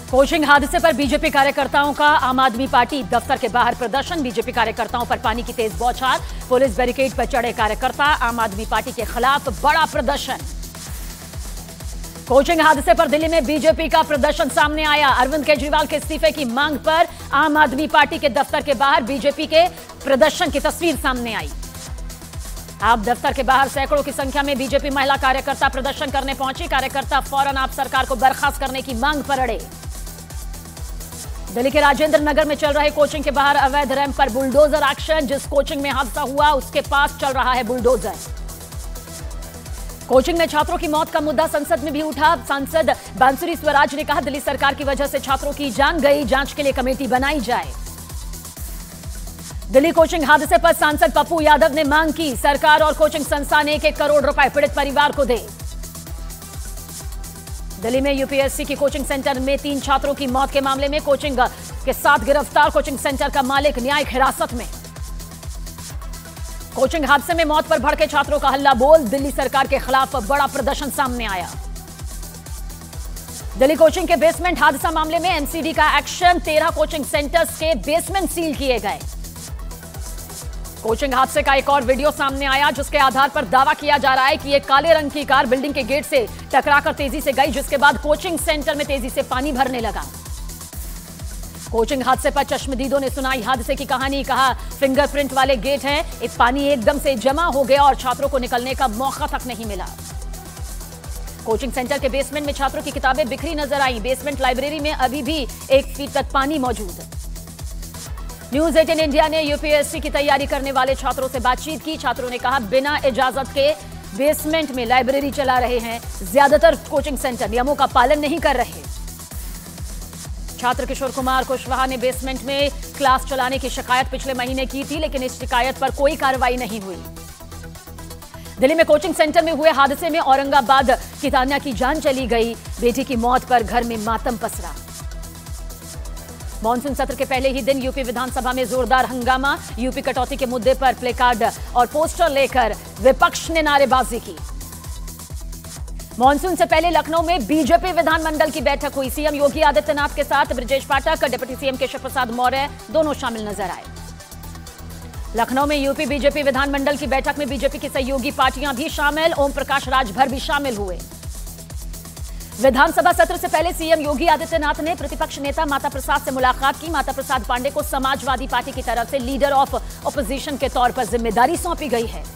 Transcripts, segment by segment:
Coaching हादसे पर BJP कार्यकर्ताओं का आम आदमी पार्टी दफ्तर के बाहर प्रदर्शन। बीजेपी कार्यकर्ताओं पर पानी की तेज बौछार, पुलिस बैरिकेड पर चढ़े कार्यकर्ता, आम आदमी पार्टी के खिलाफ बड़ा प्रदर्शन। कोचिंग हादसे पर दिल्ली में बीजेपी का प्रदर्शन सामने आया। अरविंद केजरीवाल के इस्तीफे की मांग पर आम आदमी पार्टी के दफ्तर के बाहर बीजेपी के प्रदर्शन की तस्वीर सामने आई। आप दफ्तर के बाहर सैकड़ों की संख्या में बीजेपी महिला कार्यकर्ता प्रदर्शन करने पहुंची। कार्यकर्ता फौरन आप सरकार को बर्खास्त करने की मांग पर अड़े। दिल्ली के राजेंद्र नगर में चल रहे कोचिंग के बाहर अवैध रैंप पर बुलडोजर एक्शन। जिस कोचिंग में हादसा हुआ उसके पास चल रहा है बुलडोजर। कोचिंग में छात्रों की मौत का मुद्दा संसद में भी उठा। सांसद बांसुरी स्वराज ने कहा, दिल्ली सरकार की वजह से छात्रों की जान गई, जांच के लिए कमेटी बनाई जाए। दिल्ली कोचिंग हादसे पर सांसद पप्पू यादव ने मांग की, सरकार और कोचिंग संस्थान 1-1 करोड़ रुपए पीड़ित परिवार को दे। दिल्ली में यूपीएससी की कोचिंग सेंटर में 3 छात्रों की मौत के मामले में कोचिंग के 7 गिरफ्तार। कोचिंग सेंटर का मालिक न्यायिक हिरासत में। कोचिंग हादसे में मौत पर भड़के छात्रों का हल्ला बोल। दिल्ली सरकार के खिलाफ बड़ा प्रदर्शन सामने आया। दिल्ली कोचिंग के बेसमेंट हादसा मामले में एमसीडी का एक्शन। 13 कोचिंग सेंटर्स के बेसमेंट सील किए गए। कोचिंग हादसे का एक और वीडियो सामने आया, जिसके आधार पर दावा किया जा रहा है कि एक काले रंग की कार बिल्डिंग के गेट से टकराकर तेजी से गई, जिसके बाद कोचिंग सेंटर में तेजी से पानी भरने लगा। कोचिंग हादसे पर चश्मदीदों ने सुनाई हादसे की कहानी। कहा, फिंगरप्रिंट वाले गेट हैं, इस पानी एकदम से जमा हो गया और छात्रों को निकलने का मौका तक नहीं मिला। कोचिंग सेंटर के बेसमेंट में छात्रों की किताबें बिखरी नजर आई। बेसमेंट लाइब्रेरी में अभी भी 1 फीट तक पानी मौजूद है। न्यूज 18 इंडिया ने यूपीएससी की तैयारी करने वाले छात्रों से बातचीत की। छात्रों ने कहा, बिना इजाजत के बेसमेंट में लाइब्रेरी चला रहे हैं। ज्यादातर कोचिंग सेंटर नियमों का पालन नहीं कर रहे। छात्र किशोर कुमार कुशवाहा ने बेसमेंट में क्लास चलाने की शिकायत पिछले महीने की थी, लेकिन इस शिकायत पर कोई कार्रवाई नहीं हुई। दिल्ली में कोचिंग सेंटर में हुए हादसे में औरंगाबाद की तान्या की जान चली गई। बेटी की मौत पर घर में मातम पसरा। मॉनसून सत्र के पहले ही दिन यूपी विधानसभा में जोरदार हंगामा। यूपी कटौती के मुद्दे पर प्लेकार्ड और पोस्टर लेकर विपक्ष ने नारेबाजी की। मॉनसून से पहले लखनऊ में बीजेपी विधानमंडल की बैठक हुई। सीएम योगी आदित्यनाथ के साथ ब्रजेश पाठक, डिप्टी सीएम केशव प्रसाद मौर्य दोनों शामिल नजर आए। लखनऊ में यूपी बीजेपी विधानमंडल की बैठक में बीजेपी की सहयोगी पार्टियां भी शामिल। ओम प्रकाश राजभर भी शामिल हुए। विधानसभा सत्र से पहले सीएम योगी आदित्यनाथ ने प्रतिपक्ष नेता माता प्रसाद से मुलाकात की। माता प्रसाद पांडे को समाजवादी पार्टी की तरफ से लीडर ऑफ ऑपोजिशन के तौर पर जिम्मेदारी सौंपी गई है।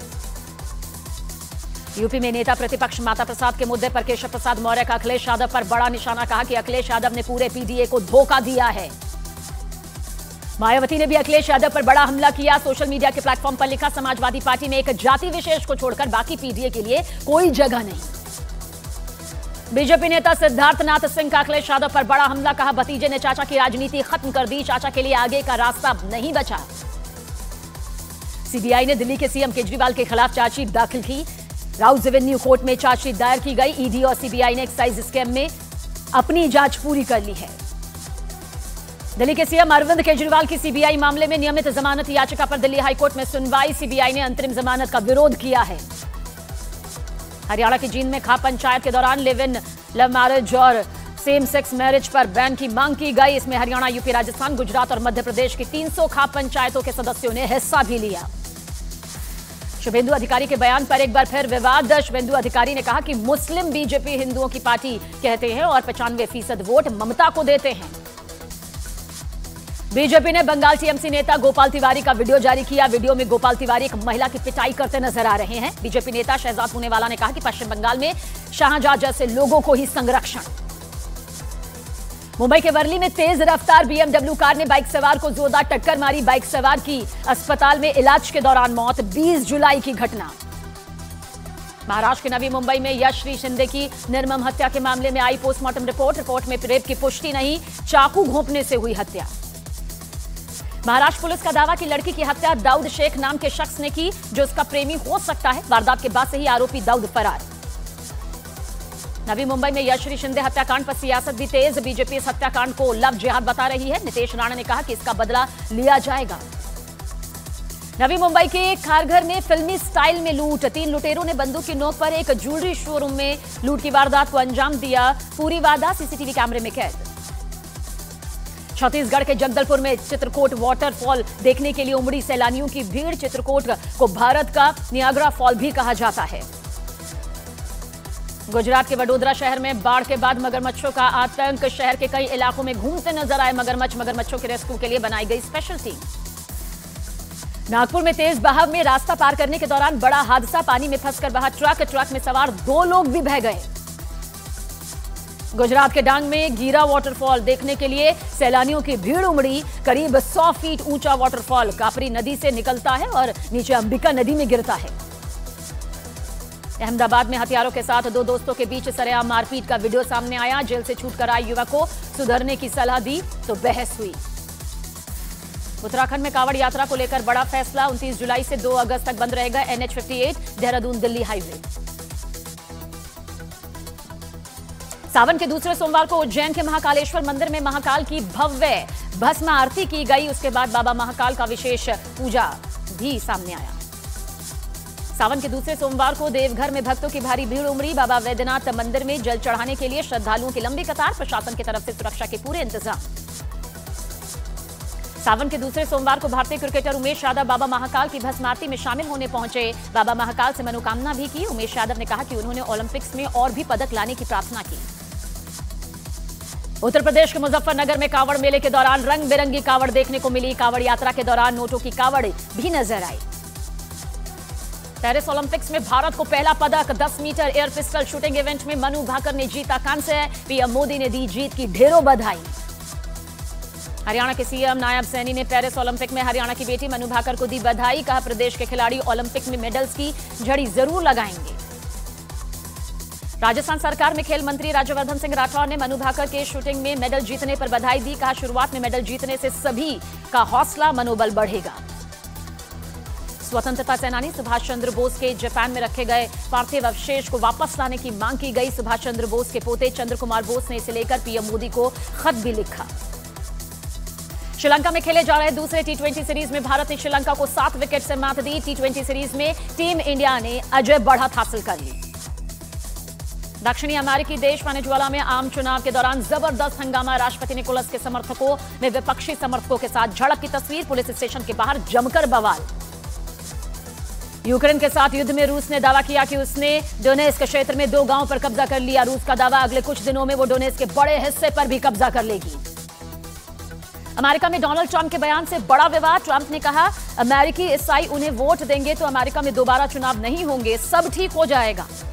यूपी में नेता प्रतिपक्ष माता प्रसाद के मुद्दे पर केशव प्रसाद मौर्य का अखिलेश यादव पर बड़ा निशाना। कहा कि अखिलेश यादव ने पूरे पीडीए को धोखा दिया है। मायावती ने भी अखिलेश यादव पर बड़ा हमला किया। सोशल मीडिया के प्लेटफॉर्म पर लिखा, समाजवादी पार्टी में एक जाति विशेष को छोड़कर बाकी पीडीए के लिए कोई जगह नहीं। बीजेपी नेता सिद्धार्थनाथ सिंह का अखिलेश यादव पर बड़ा हमला। कहा, भतीजे ने चाचा की राजनीति खत्म कर दी, चाचा के लिए आगे का रास्ता नहीं बचा। सीबीआई ने दिल्ली के सीएम केजरीवाल के खिलाफ चार्जशीट दाखिल की। राउज एवेन्यू कोर्ट में चार्जशीट दायर की गई। ईडी और सीबीआई ने एक्साइज स्कैम में अपनी जांच पूरी कर ली है। दिल्ली के सीएम अरविंद केजरीवाल की सीबीआई मामले में नियमित जमानत याचिका पर दिल्ली हाईकोर्ट में सुनवाई। सीबीआई ने अंतरिम जमानत का विरोध किया है। हरियाणा की जींद में खाप पंचायत के दौरान लिव इन, लव मैरिज और सेम सेक्स मैरिज पर बैन की मांग की गई। इसमें हरियाणा, यूपी, राजस्थान, गुजरात और मध्य प्रदेश की 300 खाप पंचायतों के सदस्यों ने हिस्सा भी लिया। शुभेंदु अधिकारी के बयान पर एक बार फिर विवाद। शुभेंदु अधिकारी ने कहा कि मुस्लिम बीजेपी हिंदुओं की पार्टी कहते हैं और 95% वोट ममता को देते हैं। बीजेपी ने बंगाल टीएमसी नेता गोपाल तिवारी का वीडियो जारी किया। वीडियो में गोपाल तिवारी एक महिला की पिटाई करते नजर आ रहे हैं। बीजेपी नेता शहजाद पूनेवाला ने कहा कि पश्चिम बंगाल में शाहजहां जैसे लोगों को ही संरक्षण। मुंबई के वर्ली में तेज रफ्तार बीएमडब्ल्यू कार ने बाइक सवार को जोरदार टक्कर मारी। बाइक सवार की अस्पताल में इलाज के दौरान मौत। 20 जुलाई की घटना। महाराष्ट्र के नवी मुंबई में यशश्री शिंदे की निर्मम हत्या के मामले में आई पोस्टमार्टम रिपोर्ट। रिपोर्ट में रेप की पुष्टि नहीं, चाकू घोंपने से हुई हत्या। महाराष्ट्र पुलिस का दावा कि लड़की की हत्या दाऊद शेख नाम के शख्स ने की, जो उसका प्रेमी हो सकता है। वारदात के बाद से ही आरोपी दाऊद फरार। नवी मुंबई में यशश्री शिंदे हत्याकांड पर सियासत भी तेज। बीजेपी इस हत्याकांड को लव जिहाद बता रही है। नितेश राणा ने कहा कि इसका बदला लिया जाएगा। नवी मुंबई के खारघर में फिल्मी स्टाइल में लूट। 3 लुटेरों ने बंदूक की नोक पर एक ज्वेलरी शोरूम में लूट की वारदात को अंजाम दिया। पूरी वारदात सीसीटीवी कैमरे में कैद। छत्तीसगढ़ के जगदलपुर में चित्रकूट वाटरफॉल देखने के लिए उमड़ी सैलानियों की भीड़। चित्रकूट को भारत का नियाग्रा फॉल भी कहा जाता है। गुजरात के वडोदरा शहर में बाढ़ के बाद मगरमच्छों का आतंक। शहर के कई इलाकों में घूमते नजर आए मगरमच्छों के रेस्क्यू के लिए बनाई गई स्पेशल टीम। नागपुर में तेज बहाव में रास्ता पार करने के दौरान बड़ा हादसा। पानी में फंसकर बहा ट्रक में सवार 2 लोग भी बह गए। गुजरात के डांग में गीरा वाटरफॉल देखने के लिए सैलानियों की भीड़ उमड़ी। करीब 100 फीट ऊंचा वाटरफॉल कापरी नदी से निकलता है और नीचे अंबिका नदी में गिरता है। अहमदाबाद में हथियारों के साथ 2 दोस्तों के बीच सरेआम मारपीट का वीडियो सामने आया। जेल से छूटकर आए युवक को सुधरने की सलाह दी तो बहस हुई। उत्तराखंड में कांवड़ यात्रा को लेकर बड़ा फैसला। 29 जुलाई से 2 अगस्त तक बंद रहेगा NH 58 देहरादून दिल्ली हाईवे। सावन के दूसरे सोमवार को उज्जैन के महाकालेश्वर मंदिर में महाकाल की भव्य भस्म आरती की गई। उसके बाद बाबा महाकाल का विशेष पूजा भी सामने आया। सावन के दूसरे सोमवार को देवघर में भक्तों की भारी भीड़ उमड़ी। बाबा वैद्यनाथ मंदिर में जल चढ़ाने के लिए श्रद्धालुओं की लंबी कतार। प्रशासन की तरफ से सुरक्षा के पूरे इंतजाम। सावन के दूसरे सोमवार को भारतीय क्रिकेटर उमेश यादव बाबा महाकाल की भस्म आरती में शामिल होने पहुंचे। बाबा महाकाल से मनोकामना भी की। उमेश यादव ने कहा कि उन्होंने ओलंपिक्स में और भी पदक लाने की प्रार्थना की। उत्तर प्रदेश के मुजफ्फरनगर में कांवड़ मेले के दौरान रंग बिरंगी कांवड़ देखने को मिली। कांवड़ यात्रा के दौरान नोटों की कांवड़ भी नजर आई। पेरिस ओलंपिक्स में भारत को पहला पदक। 10 metre air pistol shooting event में मनु भाकर ने जीता कांस्य। पीएम मोदी ने दी जीत की ढेरों बधाई। हरियाणा के सीएम नायब सैनी ने पेरिस ओलंपिक में हरियाणा की बेटी मनु भाकर को दी बधाई। कहा प्रदेश के खिलाड़ी ओलंपिक में मेडल्स की झड़ी जरूर लगाएंगे। राजस्थान सरकार में खेल मंत्री राज्यवर्धन सिंह राठौर ने मनु भाकर के शूटिंग में मेडल जीतने पर बधाई दी। कहा शुरुआत में मेडल जीतने से सभी का हौसला मनोबल बढ़ेगा। स्वतंत्रता सेनानी सुभाष चंद्र बोस के जापान में रखे गए पार्थिव अवशेष को वापस लाने की मांग की गई। सुभाष चंद्र बोस के पोते चंद्र कुमार बोस ने इसे लेकर पीएम मोदी को खत भी लिखा। श्रीलंका में खेले जा रहे दूसरे T20 सीरीज में भारत ने श्रीलंका को 7 विकेट से मात दी। T20 सीरीज में टीम इंडिया ने अजय बढ़त हासिल कर ली। दक्षिणी अमेरिकी देश वेनेजुएला में आम चुनाव के दौरान जबरदस्त हंगामा। राष्ट्रपति निकोलस के समर्थकों में विपक्षी समर्थकों के साथ झड़प की तस्वीर। पुलिस स्टेशन के बाहर जमकर बवाल। यूक्रेन के साथ युद्ध में रूस ने दावा किया कि उसने डोनेस्क क्षेत्र में 2 गांवों पर कब्जा कर लिया। रूस का दावा अगले कुछ दिनों में वो डोनेस्क के बड़े हिस्से पर भी कब्जा कर लेगी। अमेरिका में डोनाल्ड ट्रंप के बयान से बड़ा विवाद। ट्रंप ने कहा अमेरिकी ईसाई उन्हें वोट देंगे तो अमेरिका में दोबारा चुनाव नहीं होंगे, सब ठीक हो जाएगा।